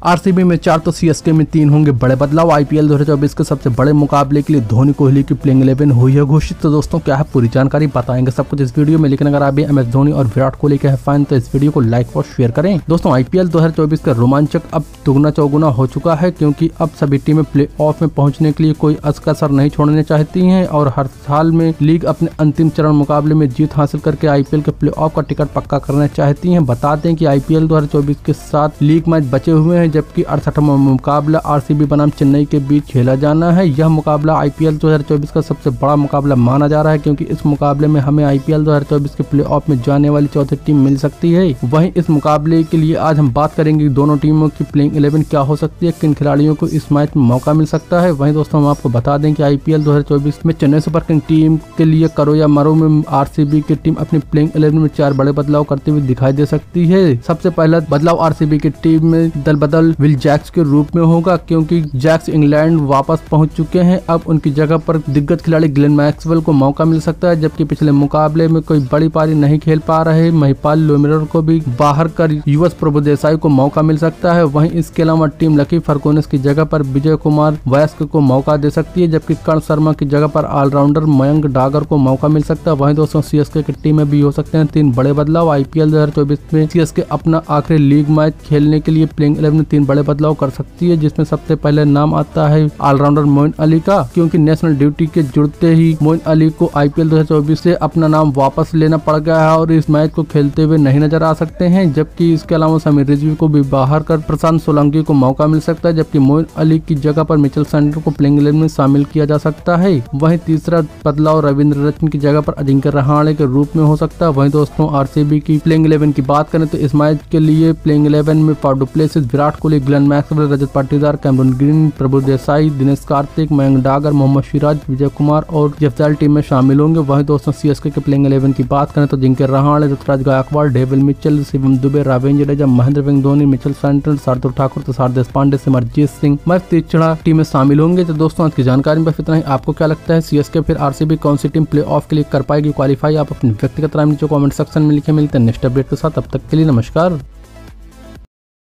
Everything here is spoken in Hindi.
आरसीबी में 4 तो सीएसके में 3 होंगे बड़े बदलाव। आईपीएल 2024 के सबसे बड़े मुकाबले के लिए धोनी कोहली की प्लेइंग 11 हुई है घोषित। तो दोस्तों क्या है पूरी जानकारी बताएंगे सब कुछ इस वीडियो में। लेकिन अगर आप भी एमएस धोनी और विराट कोहली के फैन तो इस वीडियो को लाइक और शेयर करें। दोस्तों आईपीएल 2024 का रोमांचक अब दुगना चौगुना हो चुका है, क्योंकि अब सभी टीमें प्ले ऑफ में पहुंचने के लिए कोई कसर नहीं छोड़ने चाहती हैं और हर साल में लीग अपने अंतिम चरण मुकाबले में जीत हासिल करके आईपीएल के प्ले ऑफ का टिकट पक्का करना चाहती हैं। बता दें कि आईपीएल 2024 के 7 लीग मैच बचे हुए हैं, जबकि 68वां मुकाबला आरसीबी बनाम चेन्नई के बीच खेला जाना है। यह मुकाबला आईपीएल 2024 का सबसे बड़ा मुकाबला माना जा रहा है, क्योंकि इस मुकाबले में हमें आईपीएल 2024 के प्ले ऑफ में जाने वाली चौथी टीम मिल सकती है। वहीं इस मुकाबले के लिए आज हम बात करेंगे दोनों टीमों की प्लेइंग 11 क्या हो सकती है, किन खिलाड़ियों को इस मैच में मौका मिल सकता है। वहीं दोस्तों हम आपको बता दें कि आईपीएल 2024 में चेन्नई सुपर किंग टीम के लिए करो या मरो में आरसीबी की टीम अपनी प्लेइंग 11 में 4 बड़े बदलाव करते हुए दिखाई दे सकती है। सबसे पहला बदलाव आरसीबी की टीम में दल बदल विल जैक्स के रूप में होगा, क्योंकि जैक्स इंग्लैंड वापस पहुंच चुके हैं। अब उनकी जगह पर दिग्गज खिलाड़ी ग्लेन मैक्सवेल को मौका मिल सकता है, जबकि पिछले मुकाबले में कोई बड़ी पारी नहीं खेल पा रहे महिपाल लोमिरर को भी बाहर कर युवराज प्रभुदेसाई को मौका मिल सकता है। वहीं इसके अलावा टीम लकी फर्गुसन की जगह पर विजय कुमार वयस्क को मौका दे सकती है, जबकि कर्ण शर्मा की जगह पर ऑलराउंडर मयंक डागर को मौका मिल सकता है। वहीं दोस्तों सीएसके की टीम में भी हो सकते हैं 3 बड़े बदलाव। आईपीएल 2024 में सीएसके अपना आखिरी लीग मैच खेलने के लिए प्लेइंग 11 में 3 बड़े बदलाव कर सकती है, जिसमें सबसे पहले नाम आता है ऑलराउंडर मोइन अली का, क्योंकि नेशनल ड्यूटी के जुड़ते ही मोइन अली को आईपीएल 2024 से अपना नाम वापस लेना पड़ गया है और इस मैच को खेलते हुए नहीं नजर आ सकते हैं। जबकि इसके अलावा समीर रिजवी को भी बाहर कर प्रशांत सोलंकी को मौका मिल सकता है, जबकि मोइन अली की जगह पर मिचेल सैंटनर को प्लेइंग 11 में शामिल किया जा सकता है। वहीं तीसरा बदलाव रविंद्र रचिन की जगह पर अजिंक्य रहाणे के रूप में हो सकता है। वहीं दोस्तों आरसीबी की प्लेइंग 11 की बात करें तो इस मैच के लिए प्लेइंग 11 में Faf du Plessis, Virat Kohli, Glenn Maxwell, Rajat Patidar, Cameron Green, Prabhudessai, Dinesh Karthik, Mayank Dagar, Mohammed Siraj, Vijay Kumar और जफजाल टीम में शामिल होंगे। वहीं दोस्तों सीएसके के प्लेइंग 11 की बात करें तो Ajinkya Rahane, Ruturaj Gaikwad, David Mitchell, Shivam Dube, Ravindra Jadeja, Mahendra Singh Dhoni, Mitchell Santner, Shardul Thakur, Tushar Deshpande, Simarjeet Singh, Mayank Theekshana team में शामिल होंगे। तो दोस्तों आज की जानकारी में बस इतना ही। आपको क्या लगता है सीएसके फिर आरसीबी कौन सी टीम प्ले ऑफ के लिए कर पाएगी क्वालिफाई? आप अपने व्यक्तिगत राय नीचे कमेंट सेक्शन में लिखे। मिलते हैं नेक्स्ट अपडेट के साथ, तब तक के लिए नमस्कार।